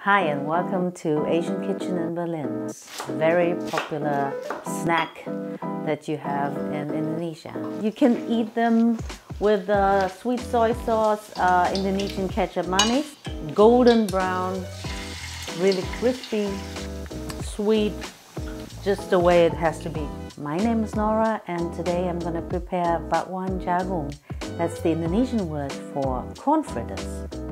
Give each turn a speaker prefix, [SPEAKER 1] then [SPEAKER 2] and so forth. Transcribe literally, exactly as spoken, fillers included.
[SPEAKER 1] Hi and welcome to Asian Kitchen in Berlin, a very popular snack that you have in Indonesia. You can eat them with uh, sweet soy sauce, uh, Indonesian ketchup manis, golden brown, really crispy, sweet, just the way it has to be. My name is Nora and today I'm going to prepare Bakwan Jagung. That's the Indonesian word for corn fritters.